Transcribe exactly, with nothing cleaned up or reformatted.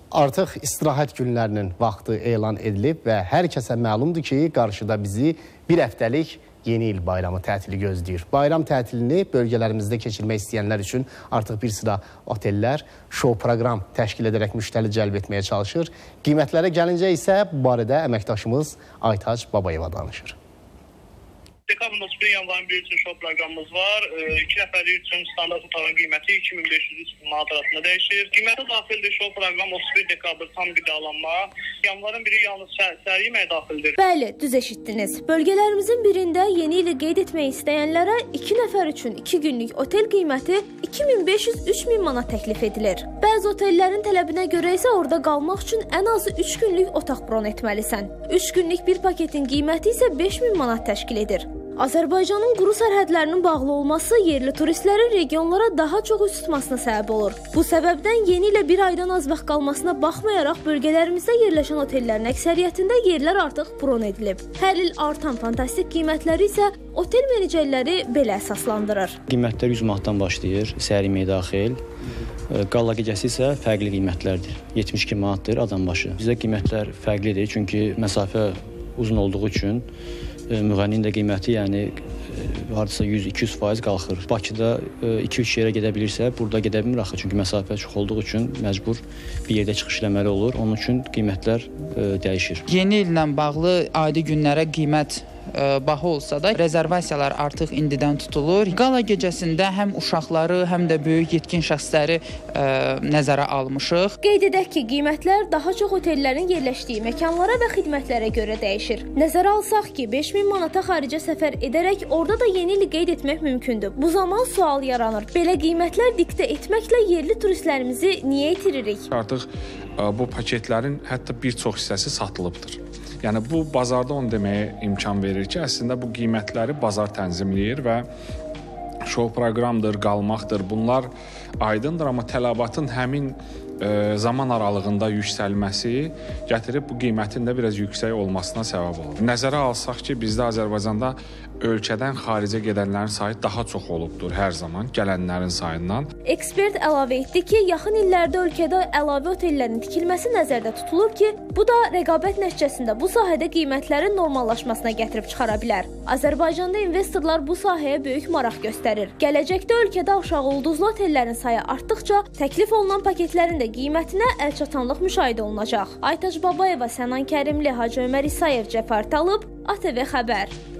Artıq istirahət günlərinin vaxtı elan edilib və hər kəsə məlumdur ki, qarşıda bizi bir həftəlik yeni il bayramı tətili gözləyir. Bayram tətilini bölgələrimizdə keçirmək istəyənlər üçün artıq bir sıra otellər şou proqram təşkil edərək müştəri cəlb etməyə çalışır. Qiymətlərə gəlincə isə bu barədə əməkdaşımız Aytac Babayeva danışır. Dekabrın otuz bir yanvarın bir üçün şou proqramımız var. iki nəfərlik üçün standart otağın qiyməti iki min beş yüz üç min manat arasında dəyişir. Qiymətə daxildir şou proqram otuz bir dekabr tam qidalanma. Yanvarın biri yalnız səhər yeməyə daxildir. Bəli, düz eşitdiniz. Bölgələrimizin birində yeni ili qeyd etmək istəyənlərə iki nəfər üçün iki günlük otel qiyməti iki min beş yüz üç min manat təklif edilir. Bəzi otellərin tələbinə görə isə orada qalmaq üçün ən azı üç günlük otaq bron etməlisən. üç günlük bir paketin qiyməti isə beş min manat təşkil edir. Azərbaycanın quru sərhədlərinin bağlı olması yerli turistlərin regionlara daha çox üst tutmasına səbəb olur. Bu səbəbdən yeni ilə bir aydan az vaxt qalmasına baxmayaraq bölgələrimizdə yerləşən otellərin əksəriyyətində yerlər artıq bron edilib. Hər il artan fantastik qiymətləri isə otel menecerləri belə əsaslandırır. Qiymətlər yüz manatdan başlayır, səhər yeməyi daxil. Qala gecəsi isə fərqli qiymətlərdir. yetmiş iki manatdır adam başı. Bizdə qiymətlər fərqlidir, çünki məsafə uzun olduğu üçün müğənninin də qiyməti yəni hardasa yüz iki yüz faiz qalxır. Bakıda iki üç yerə gedə bilirsə, burada gedə bilmir axı, çünki məsafə çox olduğu üçün məcbur bir yerdə çıxış eləməli olur. Onun üçün qiymətlər dəyişir. Yeni illə bağlı adi günlərə qiymət baha olsa da rezervasiyalar artıq indidən tutulur. Qala gecəsində həm uşaqları, həm də böyük yetkin şəxsləri ə, nəzərə almışıq. Qeyd edək ki, qiymətlər daha çox otellərin yerləşdiyi məkanlara və xidmətlərə görə dəyişir. Nəzərə alsaq ki, beş min manata xaricə səfər edərək orada da yeni ili qeyd etmək mümkündür. Bu zaman sual yaranır. Belə qiymətlər diktə etməklə yerli turistlərimizi niyə itiririk? Artıq ə, bu paketlərin hətta bir çox hissəsi satılıbdır. Yəni bu bazarda onu deməyə imkan verir ki, əslində bu qiymətləri bazar tənzimləyir və şou proqramdır, qalmaqdır. Bunlar aydındır, amma tələbatın həmin e, zaman aralığında yüksəlməsi gətirib bu qiymətin də biraz yüksək olmasına səbəb olur. Nəzərə alsaq ki, bizdə Azərbaycanda ölkədən xaricə gedənlərin sayı daha çox olubdur hər zaman gələnlərin sayından. Ekspert əlavə etdi ki, yaxın illərdə ölkədə əlavə otellərin tikilməsi nəzərdə tutulur ki, bu da rəqabət nəticəsində bu sahədə qiymətlərin normallaşmasına gətirib çıxara bilər. Azərbaycanda investorlar bu sahəyə böyük maraq göstərir. Gələcəkdə ölkədə aşağı ulduzlu otellərin sayı artdıqca təklif olunan paketlərin də qiymətinə əlçatanlıq müşahidə olunacaq. Aytac Babayeva, Sənan Kərimli, Hacı Ömər İsayev, Cəfər Talıb, A T V Xəbər.